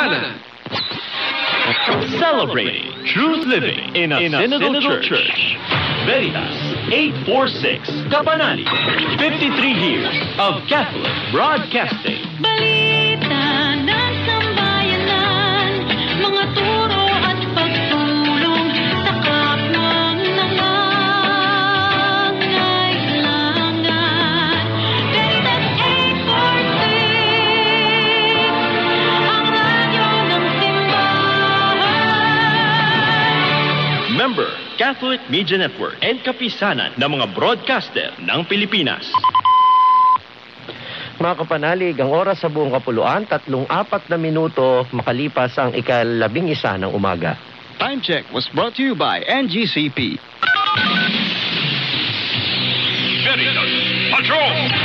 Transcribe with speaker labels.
Speaker 1: Tahanan.
Speaker 2: Celebrating truth living in a synodal church. Veritas 846 Kapanali. 53 years of Catholic broadcasting.
Speaker 3: Balita ng sambayanan, mga turo at pagtulong sa kapwang nangangailangan. Veritas 846, ang radyo ng simbahan.
Speaker 2: Member, Catholic Media Network and kapisanan ng mga broadcaster ng Pilipinas.
Speaker 4: Mga kapanalig, ang oras sa buong kapuluan, 34 na minuto makalipas ang ika-11 ng umaga.
Speaker 5: Time check was brought to you by NGCP.
Speaker 6: Veritas, patrol!